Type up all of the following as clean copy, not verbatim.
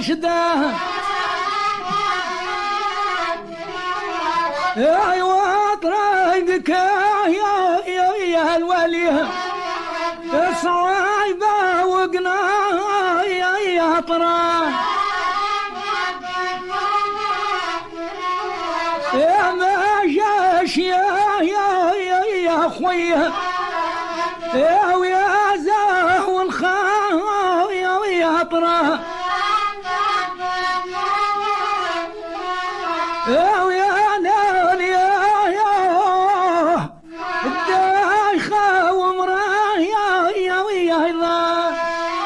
رشده ايوه طريقك يا الولي صعيبه وقنا يا طرا يا ما جاش يا خويا يا ويا زاه والخا يا طرا يا ويا نال يا الدايخه ومراه يا ويا الله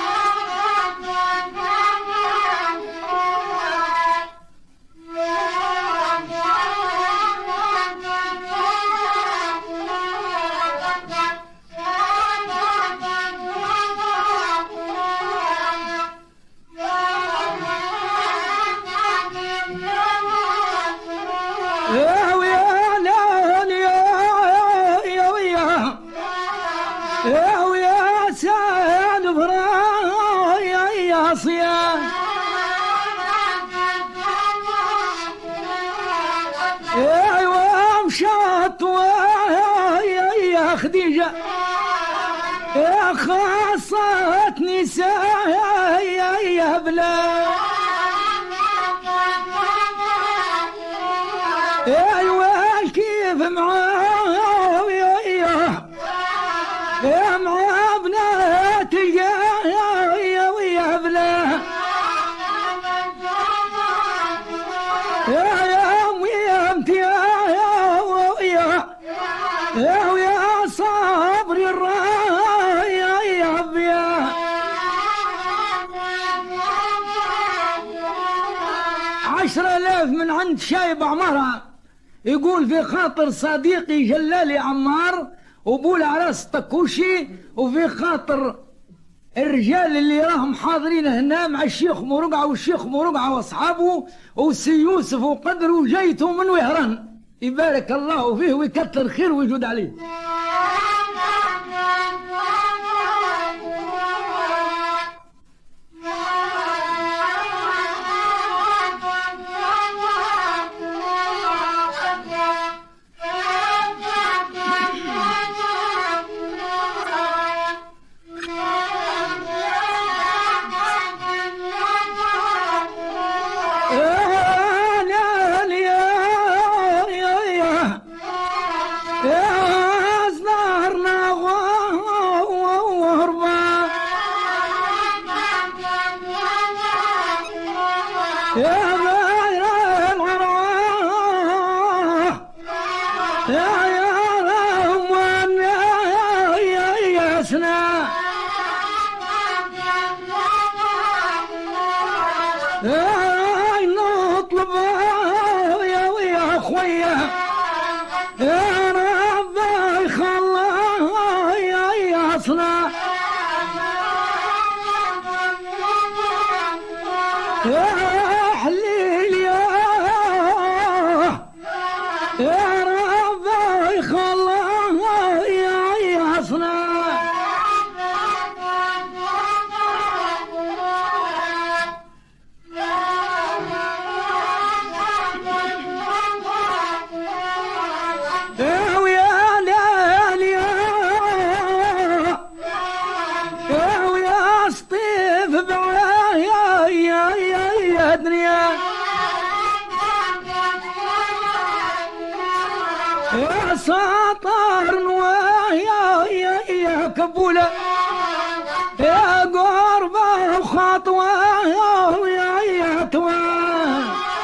يا ويا سعد برايا يا صيام ايوه مشات يا خديجه يا خاصة نساء يا بلا ايوه كيف معاه يا مع بنات يا بلا يا ويمت يا صبر الرايا يا بيا 10,000 من عند شايب عمرها يقول في خاطر صديقي جلالي عمار وبول عراس طكوشي وفي خاطر الرجال اللي راهم حاضرين هنا مع الشيخ مرقعه والشيخ مرقعه واصحابه وسي يوسف وقدر وجيته من وهران يبارك الله فيه ويكثر خير ويجود عليه. نطلب يا اخويا يا رب يخلى يا اصلا يا حليل يا رب يخلى يا اصلا الدنيا يا ساطر نوايا يا كبولة يا قربة وخطوة يا توان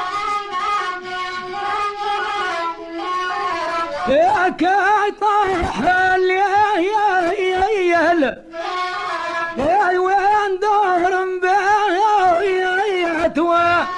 يا كايطح يا وين دور يا توا